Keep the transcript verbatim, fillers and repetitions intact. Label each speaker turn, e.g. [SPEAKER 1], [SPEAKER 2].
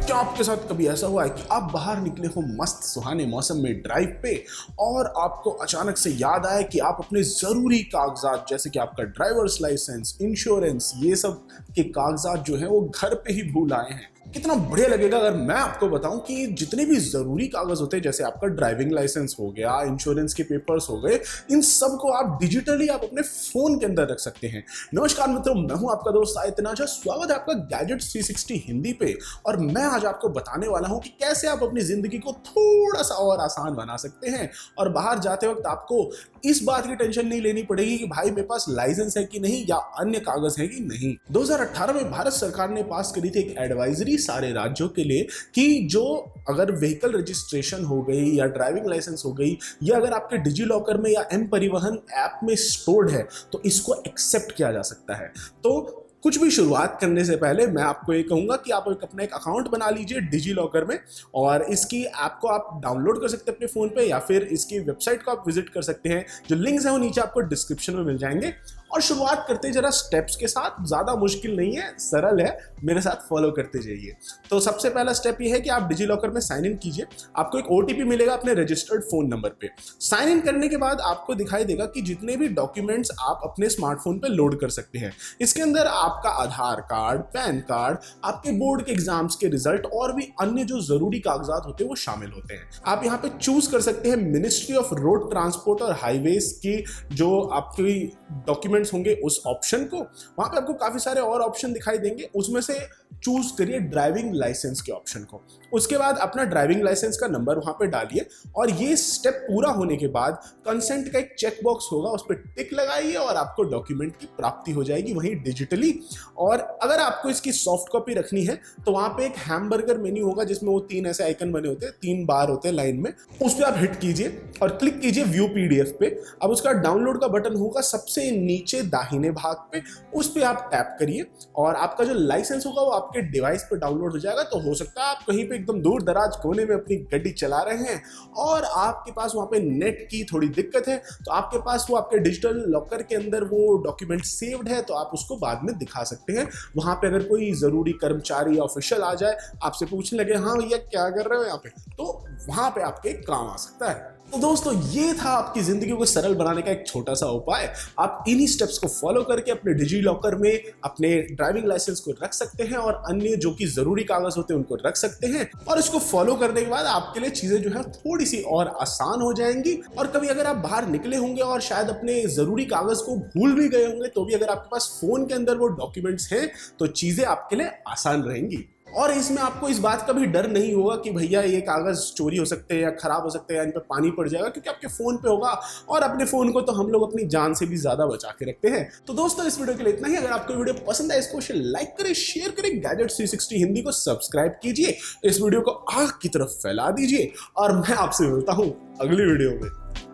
[SPEAKER 1] क्या आपके साथ कभी ऐसा हुआ है कि आप बाहर निकले हो मस्त सुहाने मौसम में ड्राइव पे और आपको अचानक से याद आया कि आप अपने ज़रूरी कागजात जैसे कि आपका ड्राइवर्स लाइसेंस, इंश्योरेंस, ये सब के कागजात जो हैं वो घर पे ही भूल आए हैं। कितना बढ़िया लगेगा अगर मैं आपको बताऊं कि जितने भी ज़रूरी कागज़ होते हैं जैसे आपका ड्राइविंग लाइसेंस हो गया, इंश्योरेंस के पेपर्स हो गए, इन सब को आप डिजिटली आप अपने फ़ोन के अंदर रख सकते हैं। नमस्कार मित्रों, मैं हूं आपका दोस्त आयतनाजा। स्वागत है आपका गैजेट्स थ्री सिक्सटी हिंदी पे और मैं आज आपको बताने वाला हूं कि कैसे आप अपनी ज़िंदगी को थोड़ा सा और आसान बना सकते हैं और बाहर जाते वक्त आपको इस बात की टेंशन नहीं लेनी पड़ेगी कि भाई मेरे पास लाइसेंस है कि नहीं या अन्य कागज़ है कि नहीं। दो हज़ार अठारह में भारत सरकार ने पास करी थी एक एडवाइजरी सारे राज्यों के लिए कि जो अगर व्हीकल रजिस्ट्रेशन हो गई या ड्राइविंग लाइसेंस हो गई या अगर आपके डिजी लॉकर में या एम परिवहन ऐप में स्टोर्ड है तो इसको एक्सेप्ट किया जा सकता है। तो कुछ भी शुरुआत करने से पहले मैं आपको ये कहूंगा कि आप एक अपना एक अकाउंट बना लीजिए डिजी लॉकर में और इसकी ऐप को आप डाउनलोड कर सकते हैं अपने फ़ोन पे या फिर इसकी वेबसाइट को आप विजिट कर सकते हैं। जो लिंक्स हैं वो नीचे आपको डिस्क्रिप्शन में मिल जाएंगे। और शुरुआत करते हैं जरा स्टेप्स के साथ, ज़्यादा मुश्किल नहीं है, सरल है, मेरे साथ फॉलो करते जाइए। तो सबसे पहला स्टेप ये है कि आप डिजी लॉकर में साइन इन कीजिए। आपको एक ओटीपी मिलेगा अपने रजिस्टर्ड फ़ोन नंबर पे। साइन इन करने के बाद आपको दिखाई देगा कि जितने भी डॉक्यूमेंट्स आप अपने स्मार्टफोन पे लोड कर सकते हैं, इसके अंदर आपका आधार कार्ड, पैन कार्ड, आपके बोर्ड के एग्जाम्स के रिजल्ट और भी अन्य जो ज़रूरी कागजात होते हैं वो शामिल होते हैं। आप यहाँ पे चूज कर सकते हैं मिनिस्ट्री ऑफ रोड ट्रांसपोर्ट और हाईवेज की जो आपकी डॉक्यूमेंट होंगे उस ऑप्शन को। वहां पे आपको काफी सारे और ऑप्शन दिखाई देंगे, उसमें से चूज करिए ड्राइविंग लाइसेंस के ऑप्शन को। उसके बाद अपना ड्राइविंग लाइसेंस का नंबर वहां पे डालिए और ये स्टेप पूरा होने के बाद कंसेंट का एक चेक बॉक्स होगा, उस पर टिक लगाइए और आपको डॉक्यूमेंट की प्राप्ति हो जाएगी वहीं डिजिटली। और अगर आपको इसकी सॉफ्ट कॉपी रखनी है तो वहां पे एक हैमबर्गर मेन्यू होगा जिसमें वो तीन ऐसे आइकन बने होते हैं, तीन बार होते हैं लाइन में, उस पर आप हिट कीजिए और क्लिक कीजिए व्यू पीडीएफ पे। अब उसका डाउनलोड का बटन होगा सबसे नीचे दाहिने भाग पे, उस पर आप टैप करिए और आपका जो लाइसेंस होगा वो आपके डिवाइस पे डाउनलोड हो जाएगा। तो हो सकता है आप कहीं पे एकदम दूर दराज कोने में अपनी गाड़ी चला रहे हैं और आपके पास वहां पे नेट की थोड़ी दिक्कत है, तो आपके पास वो आपके डिजिटल लॉकर के अंदर वो डॉक्यूमेंट सेव्ड है, तो आप उसको बाद में दिखा सकते हैं। वहां पे अगर कोई जरूरी कर्मचारी या ऑफिशियल आ जाए, आपसे पूछने लगे हाँ भैया क्या कर रहे हो यहाँ पे, तो वहां पे आपके काम आ सकता है। तो दोस्तों ये था आपकी जिंदगी को सरल बनाने का एक छोटा सा उपाय। आप इन्हीं स्टेप्स को फॉलो करके अपने डिजी लॉकर में अपने ड्राइविंग लाइसेंस को रख सकते हैं और अन्य जो कि जरूरी कागज होते हैं उनको रख सकते हैं। और इसको फॉलो करने के बाद आपके लिए चीजें जो है थोड़ी सी और आसान हो जाएंगी। और कभी अगर आप बाहर निकले होंगे और शायद अपने जरूरी कागज को भूल भी गए होंगे, तो भी अगर आपके पास फोन के अंदर वो डॉक्यूमेंट्स हैं तो चीजें आपके लिए आसान रहेंगी। और इसमें आपको इस बात का भी डर नहीं होगा कि भैया ये कागज चोरी हो सकते हैं या खराब हो सकते हैं या इन पर पानी पड़ जाएगा, क्योंकि आपके फोन पे होगा। और अपने फोन को तो हम लोग अपनी जान से भी ज्यादा बचा के रखते हैं। तो दोस्तों इस वीडियो के लिए इतना ही। अगर आपको वीडियो पसंद आए इसको लाइक करें, शेयर करें, गैजेट्स थ्री सिक्सटी हिंदी को सब्सक्राइब कीजिए, इस वीडियो को आग की तरफ फैला दीजिए और मैं आपसे मिलता हूं अगली वीडियो में।